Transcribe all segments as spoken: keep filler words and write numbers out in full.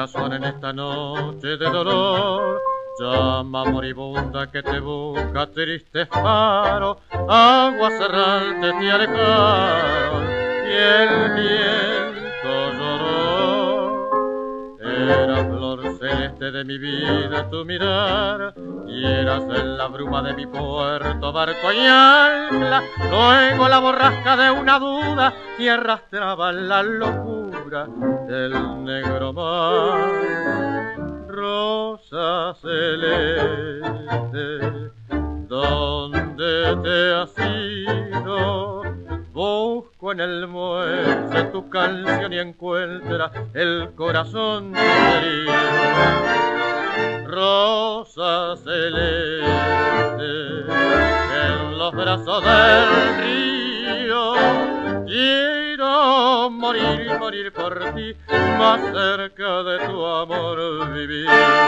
corazón en esta noche de dolor. Llama moribunda que te busca triste faro, aguas errantes te alejaron y el viento lloró. Era flor celeste de mi vida tu mirar, y eras en la bruma de mi puerto barco y ancla. Luego la borrasca de una duda que arrastraba la locura del negro mar. Rosa celeste, ¿dónde te has ido? Busco en el muelle tu canción y encuentra el corazón herido. Rosa celeste, en los brazos del río, quiero morir, morir por ti, más cerca de tu amor vivir.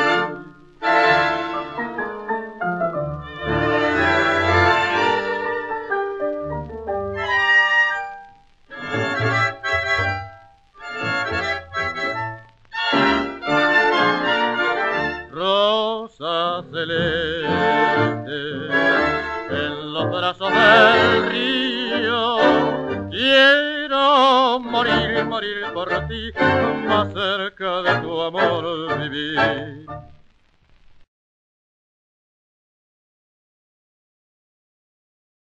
Rosa celeste, en los brazos del río, quiero morir, morir por ti, más cerca de tu amor vivir.